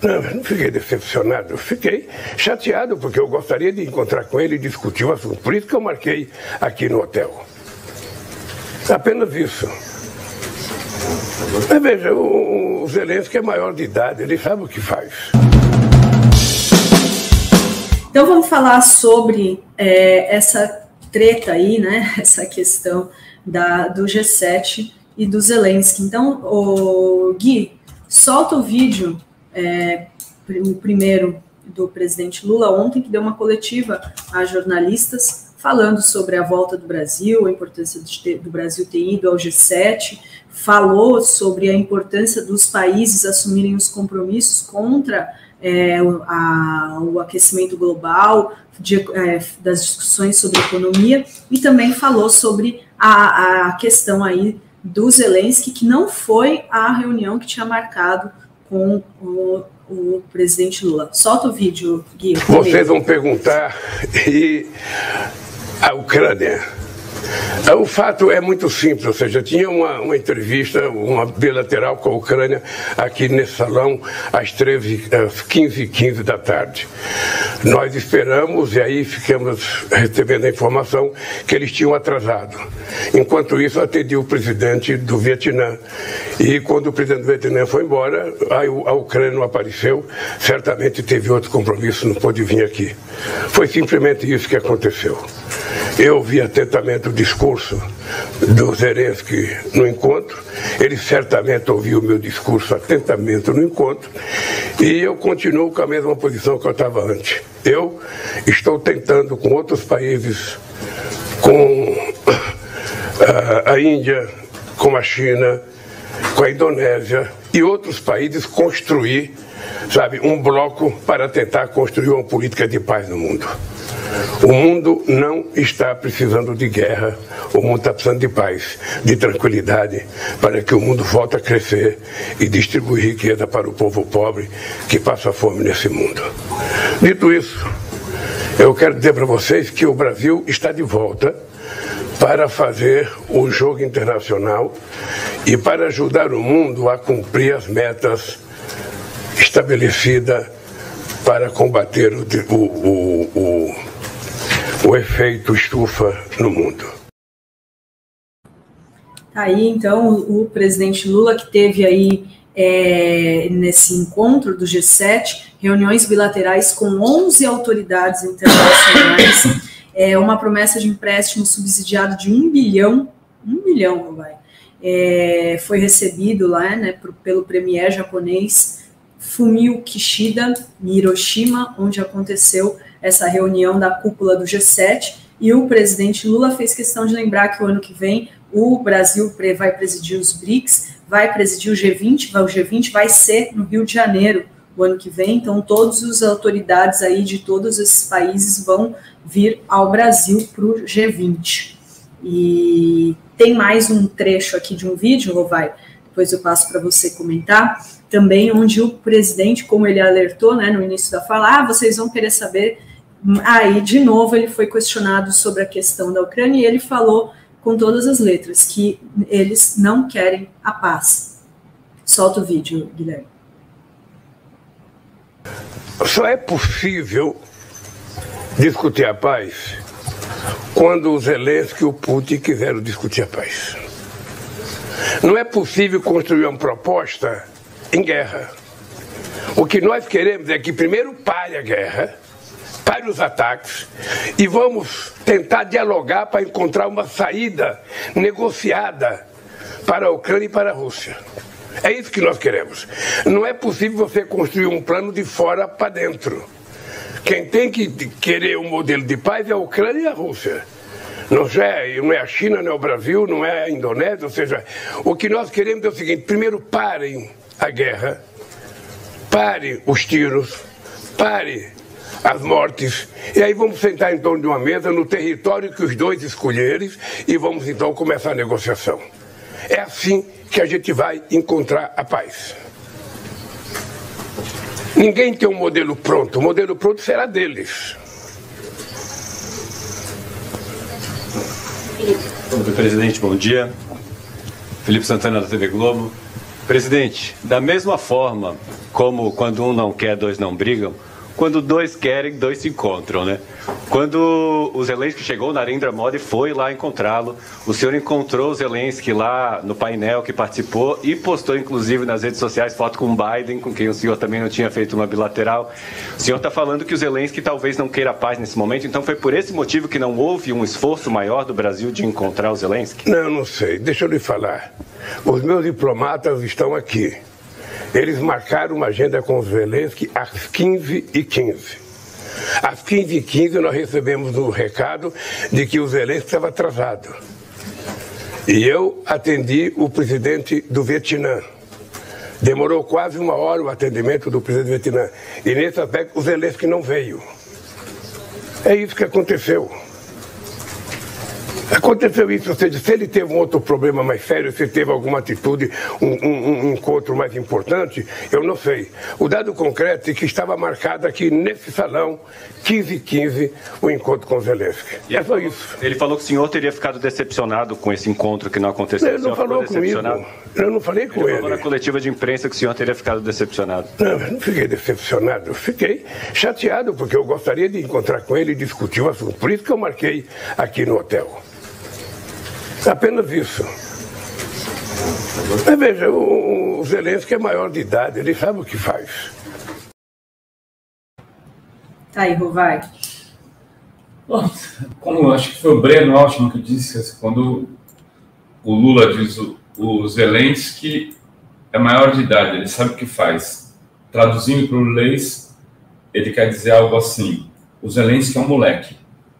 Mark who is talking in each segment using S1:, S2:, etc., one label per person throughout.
S1: Não, eu não fiquei decepcionado, eu fiquei chateado, porque eu gostaria de encontrar com ele e discutir o assunto. Por isso que eu marquei aqui no hotel. Apenas isso. Mas veja, o Zelensky é maior de idade, ele sabe o que faz.
S2: Então vamos falar sobre essa treta aí, né? Essa questão do G7 e do Zelensky. Então, Gui, solta o vídeo, o primeiro do presidente Lula ontem, que deu uma coletiva a jornalistas falando sobre a volta do Brasil, a importância do Brasil ter ido ao G7, falou sobre a importância dos países assumirem os compromissos contra o aquecimento global, das discussões sobre economia, e também falou sobre a questão aí do Zelensky, que não foi a reunião que tinha marcado com o presidente Lula. Solta o vídeo, Gui.
S1: Vocês vão perguntar, e a Ucrânia? O fato é muito simples, ou seja, tinha uma entrevista, uma bilateral com a Ucrânia aqui nesse salão às 15h15 da tarde. Nós esperamos e aí ficamos recebendo a informação que eles tinham atrasado. Enquanto isso, atendi o presidente do Vietnã. E quando o presidente do Vietnã foi embora, a Ucrânia não apareceu, certamente teve outro compromisso, não pôde vir aqui. Foi simplesmente isso que aconteceu. Eu ouvi atentamente o discurso do Zelensky no encontro, ele certamente ouviu o meu discurso atentamente no encontro, e eu continuo com a mesma posição que eu estava antes. Eu estou tentando com outros países, com a Índia, com a China, com a Indonésia e outros países construir, um bloco para tentar construir uma política de paz no mundo. O mundo não está precisando de guerra, o mundo está precisando de paz, de tranquilidade, para que o mundo volte a crescer e distribuir riqueza para o povo pobre que passa fome nesse mundo. Dito isso, eu quero dizer para vocês que o Brasil está de volta para fazer o jogo internacional e para ajudar o mundo a cumprir as metas estabelecidas para combater o efeito estufa no mundo.
S2: Aí, então, o presidente Lula, que teve aí nesse encontro do G7, reuniões bilaterais com 11 autoridades internacionais, uma promessa de empréstimo subsidiado de 1 bilhão, foi recebido lá, né, pelo premier japonês Fumio Kishida, em Hiroshima, onde aconteceu essa reunião da cúpula do G7, e o presidente Lula fez questão de lembrar que o ano que vem o Brasil vai presidir os BRICS, vai presidir o G20 vai ser no Rio de Janeiro o ano que vem, então todas as autoridades aí de todos esses países vão vir ao Brasil para o G20. E tem mais um trecho aqui de um vídeo, Rovai, depois eu passo para você comentar, também onde o presidente, como ele alertou, né, no início da fala, vocês vão querer saber. Aí, de novo, ele foi questionado sobre a questão da Ucrânia e ele falou com todas as letras que eles não querem a paz. Solta o vídeo, Guilherme.
S1: Só é possível discutir a paz quando o Zelensky e o Putin quiseram discutir a paz. Não é possível construir uma proposta em guerra. O que nós queremos é que primeiro pare a guerra, pare os ataques e vamos tentar dialogar para encontrar uma saída negociada para a Ucrânia e para a Rússia. É isso que nós queremos. Não é possível você construir um plano de fora para dentro. Quem tem que querer um modelo de paz é a Ucrânia e a Rússia. Não é a China, não é o Brasil, não é a Indonésia, ou seja, o que nós queremos é o seguinte: primeiro parem a guerra, pare os tiros, pare as mortes, e aí vamos sentar em torno de uma mesa no território que os dois escolherem e vamos então começar a negociação. É assim que a gente vai encontrar a paz. Ninguém tem um modelo pronto, o modelo pronto será deles.
S3: Presidente, bom dia. Felipe Santana, da TV Globo. Presidente, da mesma forma como quando um não quer, dois não brigam, quando dois querem, dois se encontram, né? Quando o Zelensky chegou, o Narendra Modi foi lá encontrá-lo. O senhor encontrou o Zelensky lá no painel que participou e postou, inclusive, nas redes sociais, foto com o Biden, com quem o senhor também não tinha feito uma bilateral. O senhor está falando que o Zelensky talvez não queira paz nesse momento, então foi por esse motivo que não houve um esforço maior do Brasil de encontrar o Zelensky?
S1: Não sei. Deixa eu lhe falar. Os meus diplomatas estão aqui. Eles marcaram uma agenda com o Zelensky às 15h15. Às 15h15 nós recebemos um recado de que o Zelensky estava atrasado. E eu atendi o presidente do Vietnã. Demorou quase 1 hora o atendimento do presidente do Vietnã. E nesse aspecto o Zelensky não veio. É isso que aconteceu. Aconteceu isso, ou seja, se ele teve um outro problema mais sério, se teve alguma atitude, um encontro mais importante, eu não sei. O dado concreto é que estava marcado aqui nesse salão, 15h15, o encontro com o Zelensky. É só isso.
S3: Ele falou que o senhor teria ficado decepcionado com esse encontro que não aconteceu.
S1: Ele não falou comigo. Eu não falei com ele.
S3: Ele falou na coletiva de imprensa que o senhor teria ficado decepcionado.
S1: Não, eu não fiquei decepcionado. Eu fiquei chateado, porque eu gostaria de encontrar com ele e discutir o assunto. Por isso que eu marquei aqui no hotel. Apenas isso. Mas veja, o Zelensky é maior de idade, ele sabe o que faz.
S2: Tá aí, Rovai.
S4: Como acho que foi o Breno Altman que disse, quando o Lula diz o Zelensky é maior de idade, ele sabe o que faz. Traduzindo para o inglês, ele quer dizer algo assim: o Zelensky é um moleque.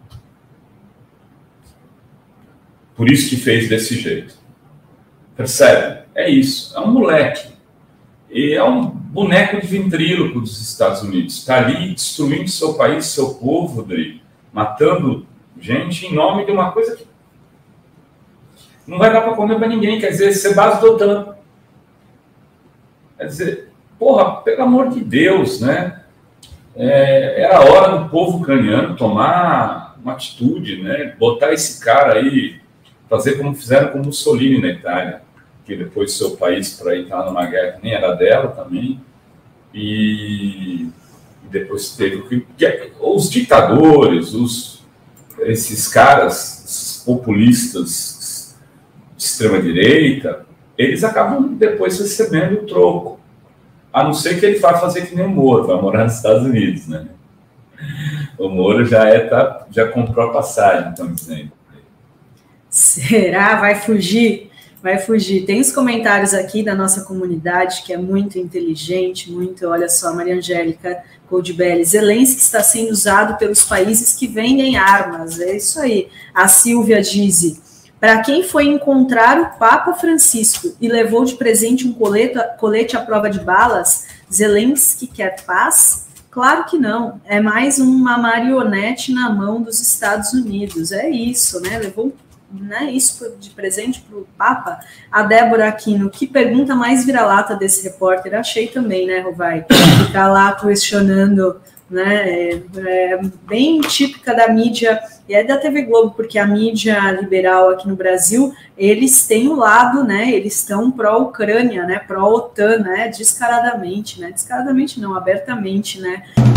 S4: Por isso que fez desse jeito. Percebe? É isso. É um moleque. E é um boneco de ventríloco dos Estados Unidos. Está ali destruindo seu país, seu povo, Rodrigo. Matando gente em nome de uma coisa que não vai dar para comer para ninguém. Quer dizer, ser base da OTAN. Quer dizer, porra, pelo amor de Deus, né? Era a hora do povo ucraniano tomar uma atitude, né? Botar esse cara aí, fazer como fizeram com Mussolini na Itália, que depois seu país para entrar numa guerra que nem era dela também, e depois teve os ditadores, esses caras, esses populistas de extrema direita, eles acabam depois recebendo o troco, a não ser que ele vá fazer que nem o Moro, vai morar nos Estados Unidos, né? O Moro já comprou a passagem, estão dizendo.
S2: Será? Vai fugir? Vai fugir. Tem os comentários aqui da nossa comunidade, que é muito inteligente, muito, olha só, Maria Angélica Coldbelli, Zelensky está sendo usado pelos países que vendem armas, é isso aí. A Silvia diz, para quem foi encontrar o Papa Francisco e levou de presente um colete à prova de balas, Zelensky quer paz? Claro que não, é mais uma marionete na mão dos Estados Unidos, é isso, né, levou isso de presente para o Papa. A Débora Aquino, que pergunta mais vira-lata desse repórter, achei também, né, Rovai? Ficar lá questionando, né, é bem típica da mídia, e é da TV Globo, porque a mídia liberal aqui no Brasil, eles têm o lado, né, eles estão pró-Ucrânia, né, pró-OTAN, né, descaradamente não, abertamente, né,